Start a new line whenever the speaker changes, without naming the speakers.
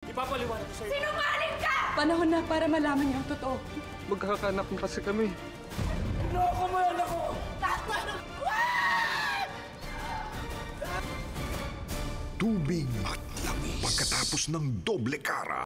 Ipapaliwanag ko sa'yo.
Sinungaling ka!
Panahon na para malaman niyo ang totoo.
Magkakanak na kasi kami.
Loko mo yan ako!
Tubig at langis. Pagkatapos ng doble kara,